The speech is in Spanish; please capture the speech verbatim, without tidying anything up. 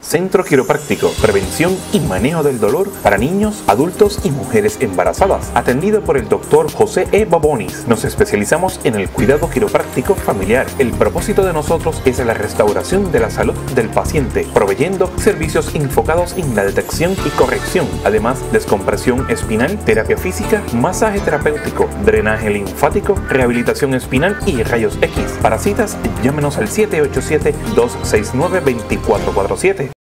Centro Quiropráctico, prevención y manejo del dolor para niños, adultos y mujeres embarazadas. Atendido por el doctor José E. Bobonis. Nos especializamos en el cuidado quiropráctico familiar. El propósito de nosotros es la restauración de la salud del paciente, proveyendo servicios enfocados en la detección y corrección, además descompresión espinal, terapia física, masaje terapéutico, drenaje linfático, rehabilitación espinal y rayos X. Para citas, llámenos al siete ocho siete, dos seis nueve, dos cuatro cuatro siete.